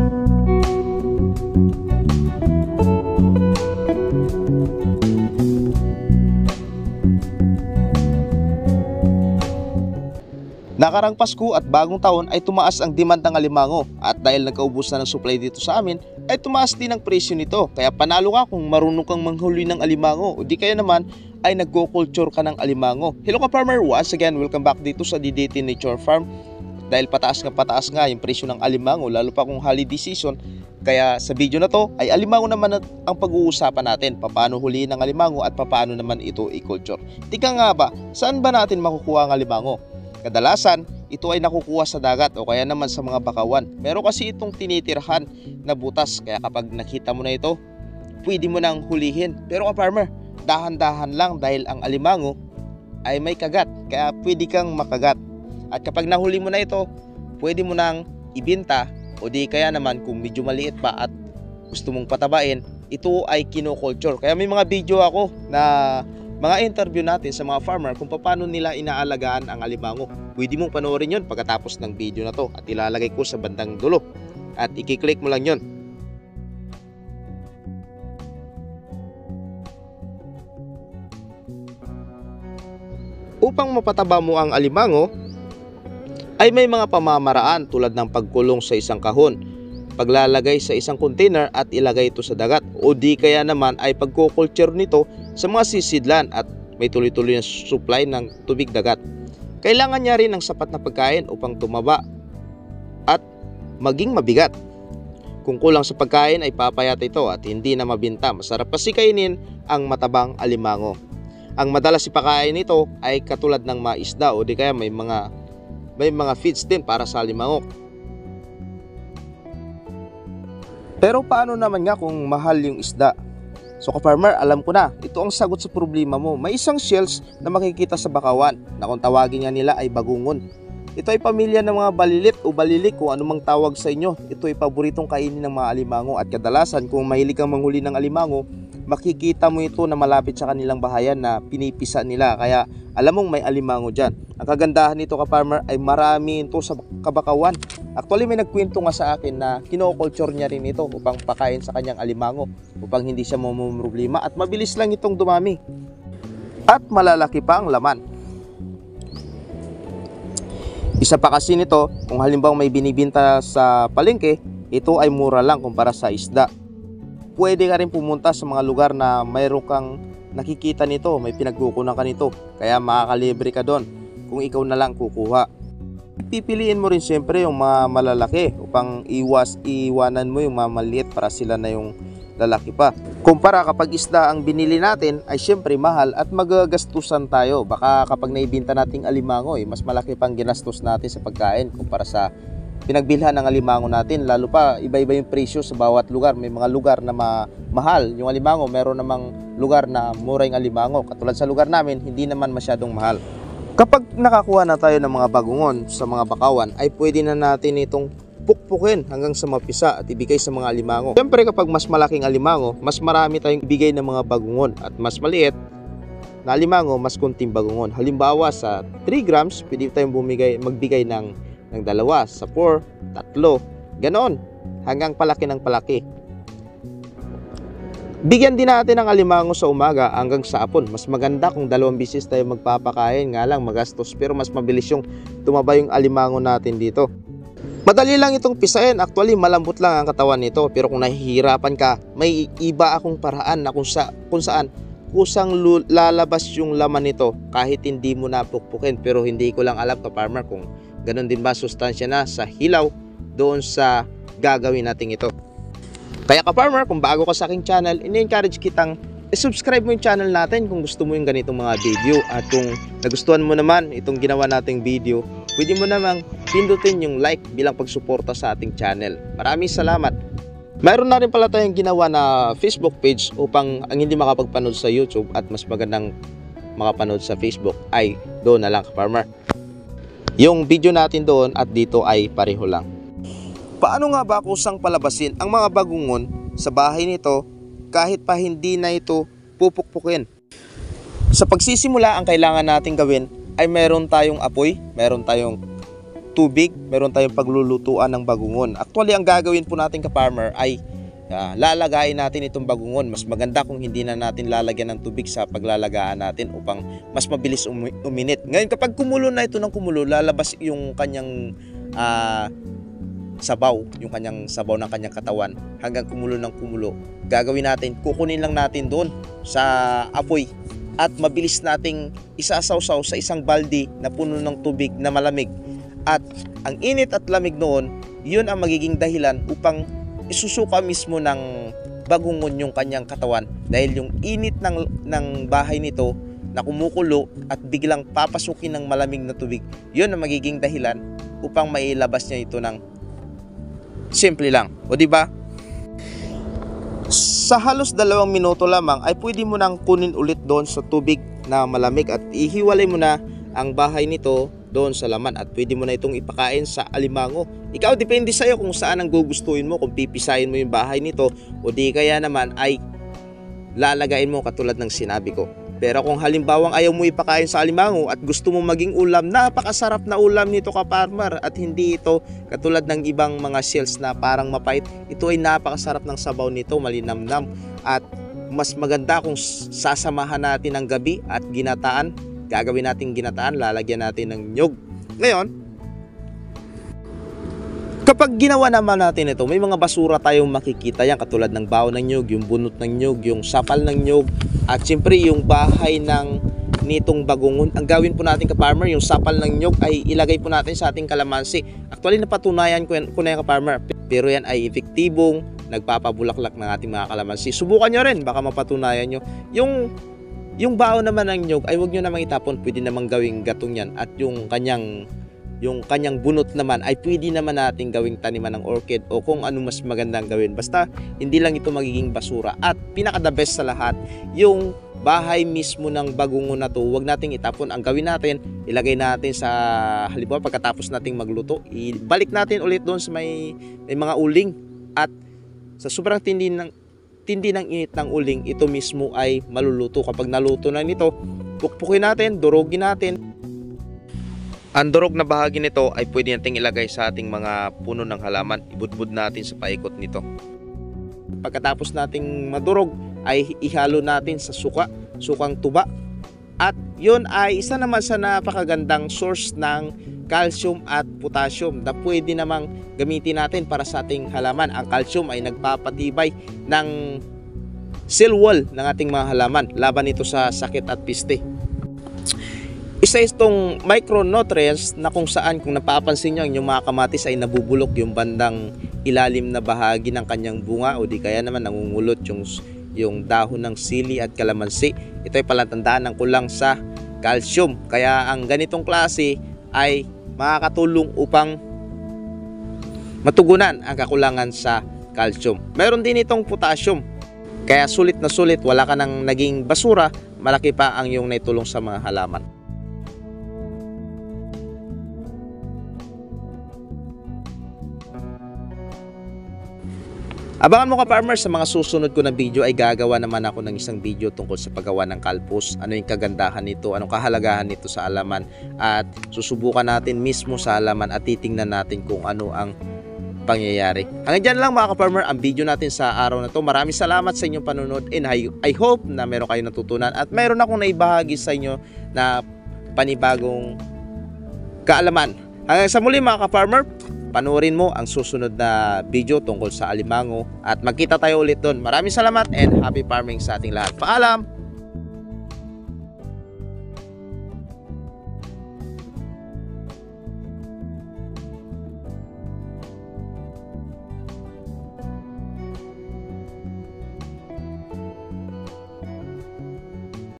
Nakarang Pasko at bagong taon ay tumaas ang demand ng alimango at dahil nagkaubos na ng supply dito sa amin ay tumaas din ang presyo nito. Kaya panalo ka kung marunong kang manghuli ng alimango o di kaya naman ay nagko-culture ka ng alimango. Hello ka farmer, once again welcome back dito sa DDT Nature Farm. Dahil pataas nga yung presyo ng alimango lalo pa kung holiday season. Kaya sa video na to ay alimango naman ang pag-uusapan natin. Paano huliin ng alimango at paano naman ito i-culture. Tika nga ba, saan ba natin makukuha ang alimango? Kadalasan, ito ay nakukuha sa dagat o kaya naman sa mga bakawan. Meron kasi itong tinitirhan na butas. Kaya kapag nakita mo na ito, pwede mo nang hulihin. Pero farmer, dahan-dahan lang dahil ang alimango ay may kagat. Kaya pwede kang makagat. At kapag nahuli mo na ito, pwede mo nang ibenta o di kaya naman kung medyo maliit pa at gusto mong patabain, ito ay kino-culture. Kaya may mga video ako na mga interview natin sa mga farmer kung paano nila inaalagaan ang alimango. Pwede mong panoorin yun pagkatapos ng video na to at ilalagay ko sa bandang dulo at i-click mo lang yun. Upang mapataba mo ang alimango ay may mga pamamaraan tulad ng pagkulong sa isang kahon, paglalagay sa isang container at ilagay ito sa dagat o di kaya naman ay pagkukulture nito sa mga sisidlan at may tuloy-tuloy na supply ng tubig dagat. Kailangan niya rin ng sapat na pagkain upang tumaba at maging mabigat. Kung kulang sa pagkain ay papayat ito at hindi na mabinta. Masarap kasi kainin ang matabang alimango. Ang madalas ipakain nito ay katulad ng mga isda o di kaya may mga feeds din para sa alimango. Pero paano naman nga kung mahal yung isda? So ka-farmer, alam ko na, ito ang sagot sa problema mo. May isang shells na makikita sa bakawan na kung tawagin nga nila ay bagungon. Ito ay pamilya ng mga balilit o balilik kung anumang tawag sa inyo. Ito ay paboritong kainin ng mga alimango at kadalasan kung mahilig kang manghuli ng alimango, makikita mo ito na malapit sa kanilang bahayan na pinipisa nila. Kaya alam mong may alimango dyan. Ang kagandahan nito ka-farmer ay marami ito sa kabakawan. Actually may nagkwento nga sa akin na kino-culture niya rin ito upang pakain sa kanyang alimango upang hindi siya mamumroblema at mabilis lang itong dumami. At malalaki pa ang laman. Isa pa kasi nito, kung halimbawa may binibinta sa palengke, ito ay mura lang kumpara sa isda. Pwede ka rin pumunta sa mga lugar na mayroon kang nakikita nito, may pinagkukunan ka nito, kaya makakalibre ka doon kung ikaw na lang kukuha. Pipiliin mo rin siyempre yung mga malalaki upang iwanan mo yung mga maliit para sila na yung lalaki pa. Kumpara kapag isda ang binili natin ay siyempre mahal at magagastusan tayo. Baka kapag naibinta nating alimango mas malaki pang ginastos natin sa pagkain kumpara sa pinagbilhan ng alimango natin. Lalo pa iba-iba yung presyo sa bawat lugar. May mga lugar na mahal yung alimango, meron namang lugar na mura yung alimango. Katulad sa lugar namin, hindi naman masyadong mahal. Kapag nakakuha na tayo ng mga bagungon sa mga bakawan ay pwede na natin itong pukpukin hanggang sa mapisa at ibigay sa mga alimango. Siyempre kapag mas malaking alimango, mas marami tayong ibigay ng mga bagungon at mas maliit na alimango, mas kunting bagungon. Halimbawa sa 3 grams, pwede tayong magbigay ng 2, sa 4, 3, ganon hanggang palaki ng palaki. Bigyan din natin ng alimango sa umaga hanggang sa hapon. Mas maganda kung 2 beses tayo magpapakain, nga lang magastos pero mas mabilis yung tumaba yung alimango natin dito. Madali lang itong pisain, actually malambot lang ang katawan nito, pero kung nahihirapan ka, may iba akong paraan na kung saan kusang lalabas yung laman nito kahit hindi mo napukpukin. Pero hindi ko lang alam ka-farmer kung ganun din ba sustansya na sa hilaw doon sa gagawin natin ito. Kaya ka-farmer, kung bago ka sa aking channel, ini-encourage kitang i-subscribe mo yung channel natin kung gusto mo yung ganitong mga video. At kung nagustuhan mo naman itong ginawa nating video, pwede mo namang pindutin yung like bilang pagsuporta sa ating channel. Maraming salamat. Mayroon na rin pala tayong ginawa na Facebook page upang ang hindi makapagpanood sa YouTube at mas magandang makapanood sa Facebook ay doon na lang ka-farmer. Yung video natin doon at dito ay pareho lang. Paano nga ba kusang palabasin ang mga bagungon sa bahay nito kahit pa hindi na ito pupukpukin? Sa pagsisimula, ang kailangan nating gawin ay meron tayong apoy, meron tayong tubig, meron tayong paglulutuan ng bagungon. Actually, ang gagawin po natin ka-farmer ay lalagayin natin itong bagungon. Mas maganda kung hindi na natin lalagyan ng tubig sa paglalagaan natin upang mas mabilis uminit. Ngayon, kapag kumulo na ito ng kumulo, lalabas yung kanyang sabaw, yung kanyang sabaw ng kanyang katawan hanggang kumulo ng kumulo. Gagawin natin, kukunin lang natin doon sa apoy at mabilis nating isasawsaw sa isang balde na puno ng tubig na malamig. At ang init at lamig noon, yun ang magiging dahilan upang isusuka mismo ng bagungon yung kanyang katawan, dahil yung init ng bahay nito na kumukulo at biglang papasukin ng malamig na tubig, yun ang magiging dahilan upang mailabas niya ito ng simple lang. O di ba? Sa halos 2 minuto lamang ay pwede mo nang kunin ulit doon sa tubig na malamig at ihiwalay mo na ang bahay nito doon sa laman at pwede mo na itong ipakain sa alimango. Ikaw, depende sa iyo kung saan ang gugustuhin mo, kung pipisahin mo yung bahay nito o di kaya naman ay lalagayin mo katulad ng sinabi ko. Pero kung halimbawang ayaw mo ipakain sa alimango at gusto mo maging ulam, napakasarap na ulam nito ka-farmer, at hindi ito katulad ng ibang mga shells na parang mapait. Ito ay napakasarap ng sabaw nito, malinamnam, at mas maganda kung sasamahan natin ng gabi at ginataan. Gagawin natin ginataan, lalagyan natin ng nyog. Ngayon, kapag ginawa naman natin ito, may mga basura tayong makikita yan, katulad ng baon ng nyog, yung bunot ng nyog, yung sapal ng nyog, at siyempre yung bahay nitong bagungon. Ang gawin po natin ka-farmer, yung sapal ng nyog ay ilagay po natin sa ating kalamansi. Actually, napatunayan ko na yan ka-farmer, pero yan ay epektibong nagpapabulaklak ng ating mga kalamansi. Subukan nyo rin, baka mapatunayan nyo. Yung baon naman ng nyog ay huwag nyo namang itapon, pwede namang gawing gatong yan. At yung kanyang bunot naman ay pwede naman natin gawing taniman ng orchid o kung ano mas magandang gawin. Basta hindi lang ito magiging basura. At pinaka the best sa lahat, yung bahay mismo ng bagungon na to, huwag nating itapon. Ang gawin natin, ilagay natin sa, halimbawa pagkatapos nating magluto, ibalik natin ulit doon sa may mga uling. At sa sobrang tindi ng init ng uling, ito mismo ay maluluto. Kapag naluto na nito, pukpukin natin, durugin natin. Ang durog na bahagi nito ay pwede nating ilagay sa ating mga puno ng halaman. Ibudbud natin sa paikot nito. Pagkatapos nating madurog, ay ihalo natin sa sukang tuba. At yun ay isa naman sa napakagandang source ng calcium at potassium na pwede namang gamitin natin para sa ating halaman. Ang calcium ay nagpapatibay ng cell wall ng ating mga halaman laban ito sa sakit at piste. Isa itong micronutrients na kung saan, kung napapansin nyo, yung mga kamatis ay nabubulok yung bandang ilalim na bahagi ng kanyang bunga, o di kaya naman nangungulot yung dahon ng sili at kalamansi. Ito ay palatandaan ng kulang sa calcium. Kaya ang ganitong klase ay makakatulong upang matugunan ang kakulangan sa calcium. Mayroon din itong potassium. Kaya sulit na sulit, wala ka nang naging basura, malaki pa ang iyong naitulong sa mga halaman. Abangan mo ka-farmer, sa mga susunod ko na video ay gagawa naman ako ng isang video tungkol sa paggawa ng kalpos. Ano yung kagandahan nito, anong kahalagahan nito sa halaman, at susubukan natin mismo sa halaman at titingnan natin kung ano ang pangyayari. Hanggang dyan lang mga ka-farmer ang video natin sa araw na to. Maraming salamat sa inyong panunod, and I hope na meron kayong natutunan at meron akong naibahagi sa inyo na panibagong kaalaman. Hanggang sa muli mga ka-farmer, panoorin mo ang susunod na video tungkol sa alimango at magkita tayo ulit doon. Maraming salamat and happy farming sa ating lahat. Paalam!